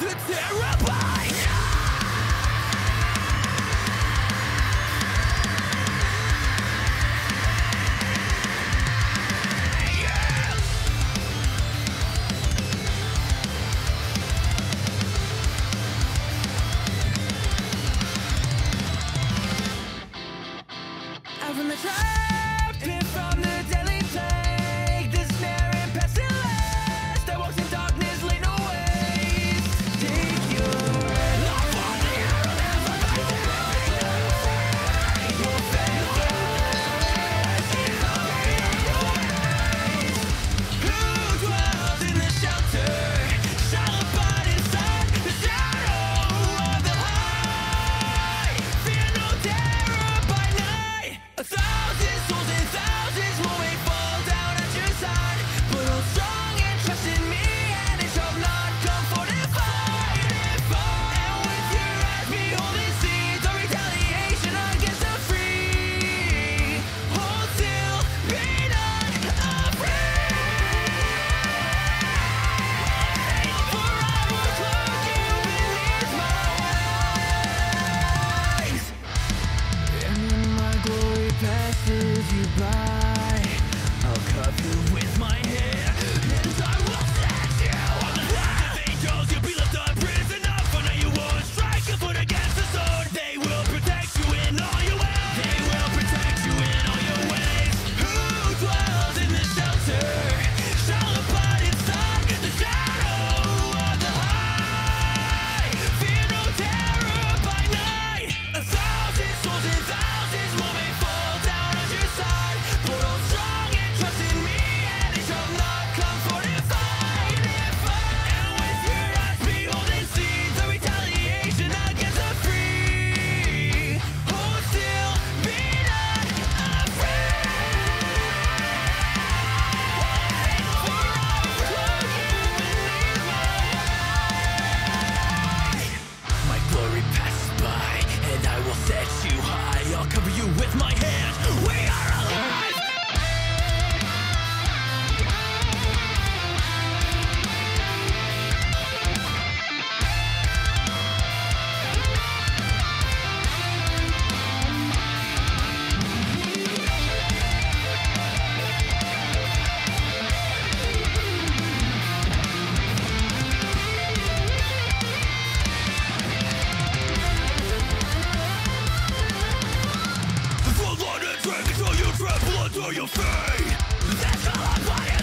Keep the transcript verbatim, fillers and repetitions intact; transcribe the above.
the terrifying. Out from the trap, hid from the deadly plague, the snare and pestilence that walks in darkness, lay no waste. Take your head off on the arrow, never fight the fight. Your faith is in the ways. Who dwells in the shelter shall abide inside the shadow of the high. Fear no terror by night. A thousand souls and thousands more may fall down at your side, but hold strong and trust in me, and it shall not come fortified. And with your eyes beholding seeds of retaliation against the free, hold still, be not afraid. For I will clothe you beneath my wings, and when my glory passes you by, I'll cuff you with my hand, and I will set you on the ground. If angels, you'll be left a prisoner, for now you won't strike a foot against the sword. They will protect you in all your ways. They will protect you in all your ways. Who dwells in the shelter shall abide inside the shadow of the high. Fear no terror by night. A thousand souls and thousands more may fall down at your side, but hold strong and trust in me, and it shall not come fortified. And with your eyes beholding seeds of retaliation against the free, hold still, be not afraid. For I will clothe you beneath my wings. My glory passes by, and I will set you high. I'll cover you with my hand. We are alive. The full on and drag until you trample under your feet. That's all I'm playing.